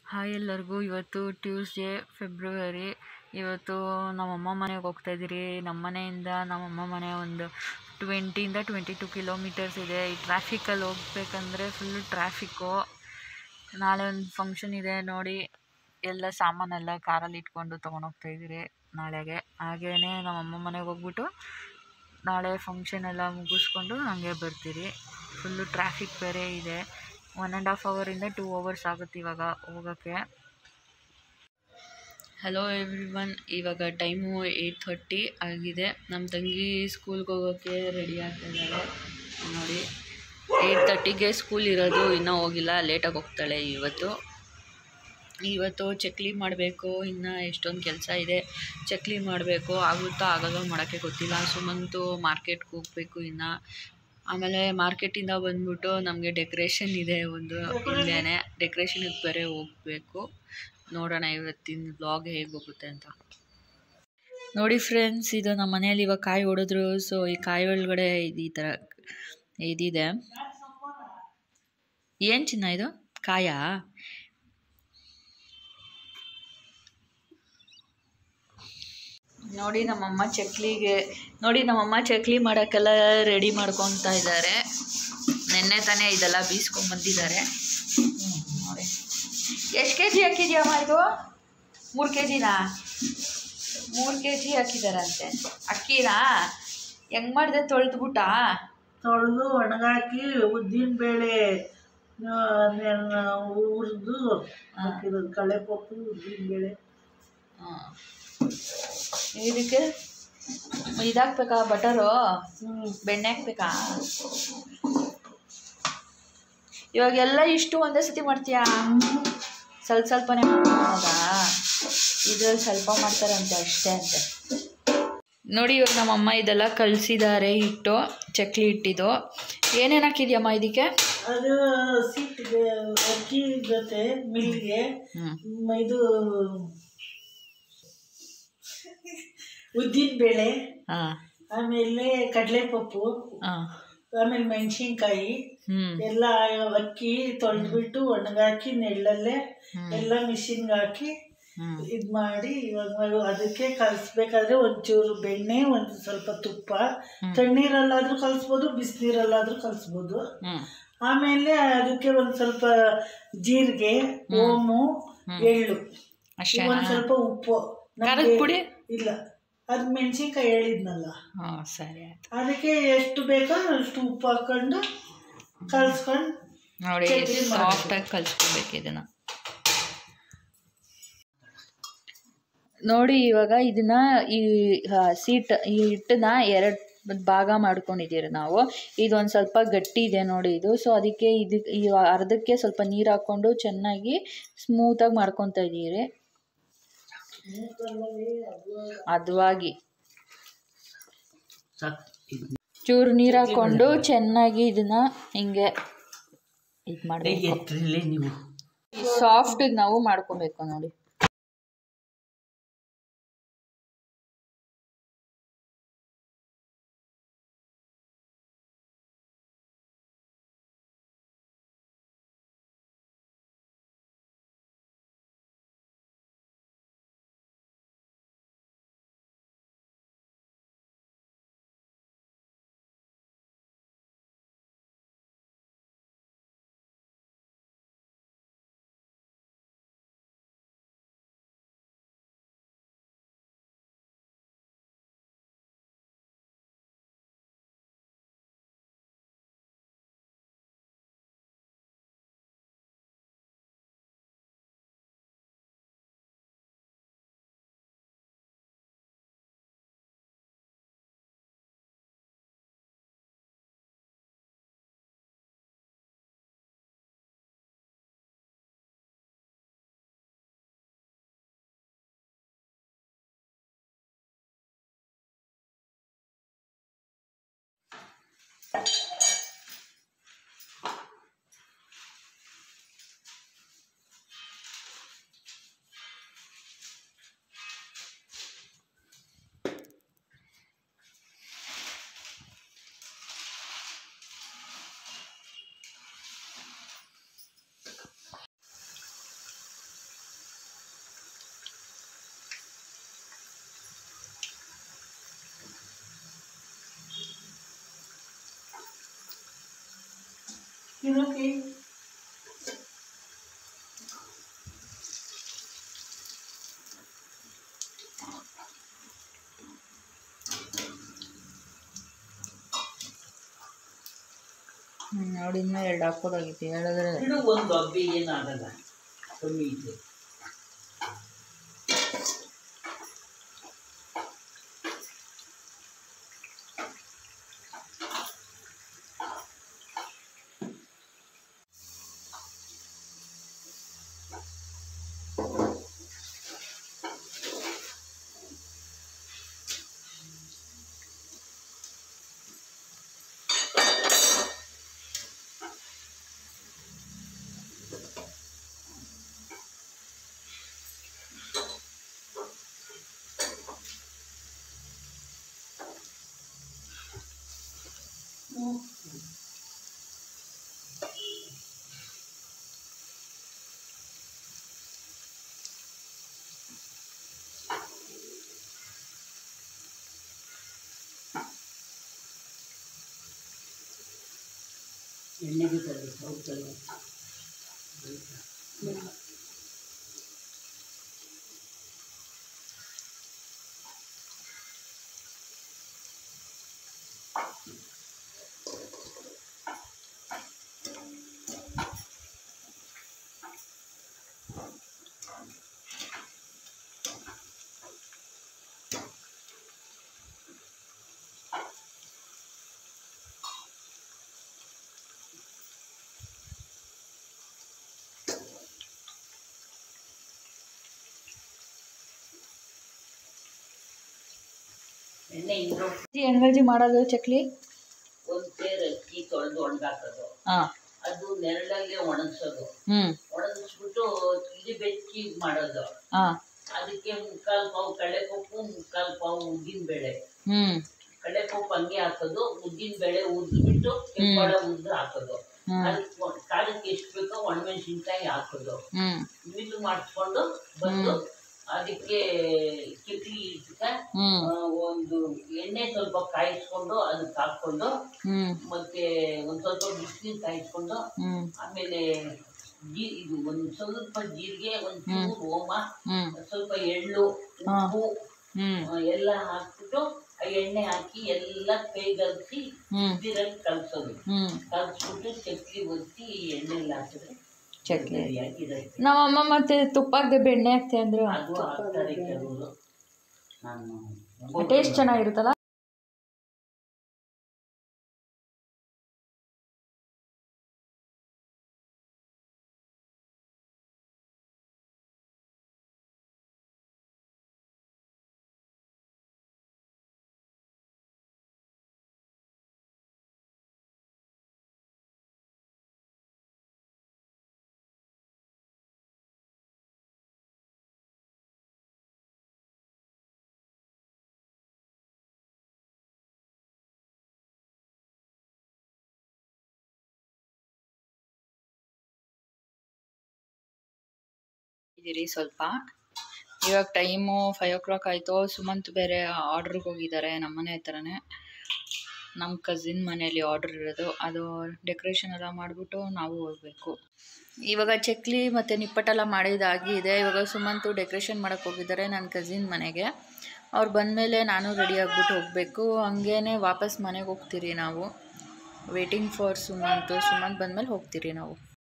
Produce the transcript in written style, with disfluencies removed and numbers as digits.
Hi ಎಲ್ಲರಿಗೂ. ಇವತ್ತು Tuesday February. ಇವತ್ತು ನಮ್ಮಮ್ಮ ಮನೆಗೆ ಹೋಗ್ತಾಯಿದ್ದೀರಿ. ನಮ್ಮ ಮನೆಯಿಂದ ನಮ್ಮಮ್ಮ ಮನೆ ಒಂದು 22 ಕಿಲೋಮೀಟರ್ಸ್ ಇದೆ. ಈ ಟ್ರಾಫಿಕಲ್ಲಿ ಹೋಗ್ಬೇಕಂದ್ರೆ ಫುಲ್ಲು ಟ್ರಾಫಿಕ್ಕು. ನಾಳೆ ಒಂದು ಫಂಕ್ಷನ್ ಇದೆ ನೋಡಿ, ಎಲ್ಲ ಸಾಮಾನೆಲ್ಲ ಕಾರಲ್ಲಿ ಇಟ್ಕೊಂಡು ತೊಗೊಂಡೋಗ್ತಾಯಿದ್ದೀರಿ ನಾಳೆಗೆ. ಹಾಗೇ ನಮ್ಮಮ್ಮ ಮನೆಗೆ ಹೋಗ್ಬಿಟ್ಟು ನಾಳೆ ಫಂಕ್ಷನ್ ಎಲ್ಲ ಮುಗಿಸ್ಕೊಂಡು ಹಂಗೆ ಬರ್ತೀರಿ. ಫುಲ್ಲು ಟ್ರಾಫಿಕ್ ಬೇರೆ ಇದೆ. 1.5 ಅವರಿಂದ 2 ಅವರ್ಸ್ ಆಗುತ್ತೆ ಇವಾಗ ಹೋಗೋಕ್ಕೆ. ಹಲೋ ಎವ್ರಿವನ್, ಇವಾಗ ಟೈಮು 8:30 ಆಗಿದೆ. ನಮ್ಮ ತಂಗಿ ಸ್ಕೂಲ್ಗೆ ಹೋಗೋಕ್ಕೆ ರೆಡಿ ಆಗ್ತಾಯಿದ್ದಾಳೆ ನೋಡಿ. 8:30ಗೆ ಸ್ಕೂಲ್ ಇರೋದು, ಇನ್ನೂ ಹೋಗಿಲ್ಲ, ಲೇಟಾಗಿ ಹೋಗ್ತಾಳೆ. ಇವತ್ತು ಚಕ್ಲಿ ಮಾಡಬೇಕು. ಇನ್ನು ಎಷ್ಟೊಂದು ಕೆಲಸ ಇದೆ. ಚಕ್ಲಿ ಮಾಡಬೇಕು, ಆಗುತ್ತೋ ಆಗಲ್ಲ ಮಾಡೋಕ್ಕೆ ಗೊತ್ತಿಲ್ಲ. ಸುಮಂತು ಮಾರ್ಕೆಟ್ಗೆ ಹೋಗಬೇಕು ಇನ್ನು. ಆಮೇಲೆ ಮಾರ್ಕೆಟಿಂದ ಬಂದ್ಬಿಟ್ಟು ನಮಗೆ ಡೆಕೋರೇಷನ್ ಇದೆ ಒಂದು ಇಲ್ಲೇ. ಡೆಕೋರೇಷನಿಗೆ ಬೇರೆ ಹೋಗಬೇಕು. ನೋಡೋಣ ಇವತ್ತಿನ ವ್ಲಾಗ್ ಹೇಗೆ ಹೋಗುತ್ತೆ ಅಂತ. ನೋಡಿ ಫ್ರೆಂಡ್ಸ್, ಇದು ನಮ್ಮ ಮನೆಯಲ್ಲಿ ಇವಾಗ ಕಾಯಿ ಹೊಡೆದ್ರು. ಸೊ ಈ ಕಾಯಿ ಒಳಗಡೆ ಈ ಥರ ಇದಿದೆ. ಏನು ಚಿನ್ನ ಇದು? ಕಾಯಾ? ನೋಡಿ ನಮ್ಮಮ್ಮ ಚಕ್ಲಿ ಮಾಡೋಕ್ಕೆಲ್ಲ ರೆಡಿ ಮಾಡ್ಕೊತಾ ಇದ್ದಾರೆ. ನೆನ್ನೆ ತಾನೇ ಇದೆಲ್ಲ ಬೀಸ್ಕೊಂಡ್ಬಂದಿದ್ದಾರೆ ನೋಡಿ. ಎಷ್ಟು ಕೆ ಜಿ ಹಾಕಿದ್ಯಮ್ಮ ಇದು? 3 kgನಾ? 3 kg ಹಾಕಿದಾರಂತೆ ಅಕ್ಕಿನಾ. ಹೆಂಗೆ ಮಾಡಿದೆ? ತೊಳೆದು ಒಣಗಾಕಿ ಉದ್ದಿನ ಬೇಳೆ ಹುರಿದು ಹಾಕಿರೋದು. ಕಡಲೆಪಪ್ಪು, ಉದ್ದಿನ ಬೇಳೆ. ಇದಕ್ಕೆ ಇದಾಕ್ಬೇಕಾ? ಬಟರು, ಬೆಣ್ಣೆ ಹಾಕ್ಬೇಕಾ? ಇವಾಗೆಲ್ಲ ಇಷ್ಟು ಒಂದೇ ಸತಿ ಮಾಡ್ತೀಯಾ? ಸ್ವಲ್ಪನೇ ಮಾಡೋದಾ? ಇದ್ರಲ್ಲಿ ಸ್ವಲ್ಪ ಮಾಡ್ತಾರಂತೆ ಅಷ್ಟೇ ಅಂತೆ ನೋಡಿ. ಇವಾಗ ನಮ್ಮಮ್ಮ ಇದೆಲ್ಲ ಕಲಿಸಿದ್ದಾರೆ ಹಿಟ್ಟು, ಚಕ್ಲಿ ಹಿಟ್ಟಿದು. ಏನೇನು ಹಾಕಿದ್ಯಮ್ಮ ಇದಕ್ಕೆ? ಅದು ಸಿಟ್ಟಿಗೆ ಅಕ್ಕಿ ಜೊತೆ ಮಿಲ್ಗೆ ಇದು ಉದ್ದಿನ ಬೇಳೆ, ಆಮೇಲೆ ಕಡಲೆಪಪ್ಪು, ಆಮೇಲೆ ಮೆಣಸಿನ್ಕಾಯಿ ಎಲ್ಲ ಅಕ್ಕಿ ತೊಳೆದ್ಬಿಟ್ಟು ಒಣಗಾಕಿ ನೆಳ್ಳಲ್ಲೇ ಎಲ್ಲ ಮಿಷಿನ್ಗೆ ಹಾಕಿ ಇದು ಮಾಡಿ ಇವಾಗ ಅದಕ್ಕೆ ಕಲಿಸ್ಬೇಕಾದ್ರೆ ಒಂಚೂರು ಬೆಣ್ಣೆ, ಒಂದು ಸ್ವಲ್ಪ ತುಪ್ಪ, ತಣ್ಣೀರಲ್ಲಾದರೂ ಕಲಿಸ್ಬೋದು, ಬಿಸಿನೀರಲ್ಲಾದರೂ ಕಲಿಸ್ಬೋದು. ಆಮೇಲೆ ಅದಕ್ಕೆ ಒಂದು ಸ್ವಲ್ಪ ಜೀರಿಗೆ, ಓಮು, ಎಳ್ಳು, ಒಂದು ಸ್ವಲ್ಪ ಉಪ್ಪು, ಪುಡಿ ಇಲ್ಲ ಅದು ಮೆಣಸಿನ್ಕಾಯಿ ಹೇಳಿದ್ನಲ್ಲ, ಸರಿ, ಅದಕ್ಕೆ ಎಷ್ಟು ಬೇಕೋ ಅಷ್ಟು ಉಪ್ಪು ಹಾಕೊಂಡು ಕಲಿಸ್ಕೊಂಡು ನೋಡಿ ಸಾಫ್ಟಾಗಿ ಕಲಿಸ್ಕೋಬೇಕು ಇದನ್ನು ನೋಡಿ. ಇವಾಗ ಇದನ್ನ ಈ ಹಿಟ್ಟನ್ನ 2 ಭಾಗ ಮಾಡ್ಕೊಂಡಿದ್ದೀರಿ ನಾವು. ಇದೊಂದು ಸ್ವಲ್ಪ ಗಟ್ಟಿ ಇದೆ ನೋಡಿ ಇದು. ಸೊ ಅದಕ್ಕೆ ಈ ಅರ್ಧಕ್ಕೆ ಸ್ವಲ್ಪ ನೀರು ಹಾಕ್ಕೊಂಡು ಚೆನ್ನಾಗಿ ಸ್ಮೂತಾಗಿ ಮಾಡ್ಕೊತಾ ಇದ್ದೀರಿ. ಅದವಾಗಿ ಚೂರು ನೀರು ಹಾಕ್ಕೊಂಡು ಚೆನ್ನಾಗಿ ಇದನ್ನ ಹಿಂಗೆ ಇದು ಮಾಡಬೇಕು. ಸಾಫ್ಟಿಗೆ ನಾವು ಮಾಡ್ಕೊಬೇಕು ನೋಡಿ. ತಿನ್ನೋಕೆ ನೋಡಿ ಇನ್ನೂ 2 ಹಾಕೋದಾಗಿತ್ತು ಹೇಳಿದ್ರೆ ಇಡು ಒಂದು ಅಬ್ಬಿ ಏನಾಗಲ್ಲ ಕಮ್ಮಿ ಇದೆ ಎಣ್ಣೆಗೆ ತರಲಿ ಹೌದಲ್ಲ ಎಣ್ಣೆ ಇಂದ್ರು ಹೆಂಗಜ್ಜಿ ಮಾಡೋದು ಚಕ್ಲಿ ಒಂದು ಸೇರು ಅಕ್ಕಿ ತೊಳೆದು ಒಣಗಾಕೋದು ಹಾಂ ಅದು ನೆರಳಲ್ಲೇ ಒಣಗಿಸೋದು ಒಣಗಿಸ್ಬಿಟ್ಟು ಇಲ್ಲಿ ಬೆಚ್ಚಿ ಮಾಡೋದು ಹಾಂ ಅದಕ್ಕೆ 3/4 ಪಾವು ಕಡಲೆಪಪ್ಪು 3/4 ಪಾವು ಉದ್ದಿನಬೇಳೆ ಕಡಲೆಪಪ್ಪು ಹಂಗೆ ಹಾಕೋದು ಉದ್ದಿನಬೇಳೆ ಉದ್ಬಿಟ್ಟು ಕೆಂಪಳ ಉದ್ದು ಹಾಕೋದು ಅದಕ್ಕೆ ಖಾರಕ್ಕೆ ಎಷ್ಟು ಬೇಕೋ ಒಣಮೆಣಸಿನ್ಕಾಯಿ ಹಾಕೋದು ಮಿಲ್ ಮಾಡಿಸ್ಕೊಂಡು ಬಂದು ಅದಕ್ಕೆ ಚಕ್ಲಿ ಇಟ್ಕ ಒಂದು ಎಣ್ಣೆ ಸ್ವಲ್ಪ ಕಾಯಿಸ್ಕೊಂಡು ಅದಕ್ಕೆ ಹಾಕ್ಕೊಂಡು ಮತ್ತೆ ಒಂದು ಸ್ವಲ್ಪ ಬಿಸಿನೀರು ಕಾಯಿಸ್ಕೊಂಡು ಆಮೇಲೆ ಇದು ಒಂದು ಸ್ವಲ್ಪ ಜೀರಿಗೆ ಒಂದು ಚೂರು ಓಮ ಸ್ವಲ್ಪ ಎಳ್ಳು ಉಪ್ಪು ಎಲ್ಲ ಹಾಕ್ಬಿಟ್ಟು ಆ ಎಣ್ಣೆ ಹಾಕಿ ಎಲ್ಲ ಕೈಗಲ್ಸಿ ನೀರಲ್ಲಿ ಕಲಸೋದು ಕಲಸ್ಬಿಟ್ಟು ಚಕ್ಲಿ ಒತ್ತಿ ಎಣ್ಣೆಲ್ಲ ಹಾಕಿದ್ರೆ ಚಕ್ಲಿ ನಮ್ಮಮ್ಮ ಮತ್ತೆ ತುಪ್ಪ ಹಾಕದೆ ಬೆಣ್ಣೆ ಹಾಕ್ತೆ ಅಂದ್ರು ಅದು ಹಾಕ್ತಾರೆ ಕೆಲವರು ನಾನು ಟೇಸ್ಟ್ ಚೆನ್ನಾಗಿರುತ್ತಲ್ಲ ಇದೀರಿ ಸ್ವಲ್ಪ ಇವಾಗ ಟೈಮು 5 o'clock ಆಯಿತು ಸುಮಂತ್ ಬೇರೆ ಆರ್ಡ್ರಿಗೆ ಹೋಗಿದ್ದಾರೆ ನಮ್ಮನೆ ಹತ್ರನೇ ನಮ್ಮ ಕಸಿನ್ ಮನೆಯಲ್ಲಿ ಆರ್ಡ್ರ್ ಇರೋದು ಅದು ಡೆಕೋರೇಷನ್ ಎಲ್ಲ ಮಾಡಿಬಿಟ್ಟು ನಾವು ಹೋಗಬೇಕು ಇವಾಗ ಚಕ್ಲಿ ಮತ್ತು ನಿಪ್ಪಟ್ಟೆಲ್ಲ ಮಾಡಿದಾಗಿದೆ ಇವಾಗ ಸುಮಂತು ಡೆಕೋರೇಷನ್ ಮಾಡೋಕ್ಕೆ ಹೋಗಿದ್ದಾರೆ ನನ್ನ ಕಸಿನ್ ಮನೆಗೆ ಅವ್ರು ಬಂದಮೇಲೆ ನಾನು ರೆಡಿ ಆಗಿಬಿಟ್ಟು ಹೋಗಬೇಕು ಹಂಗೇ ವಾಪಸ್ ಮನೆಗೆ ಹೋಗ್ತೀರಿ ನಾವು ವೇಟಿಂಗ್ ಫಾರ್ ಸುಮಂತ್ ಬಂದಮೇಲೆ ಹೋಗ್ತೀರಿ ನಾವು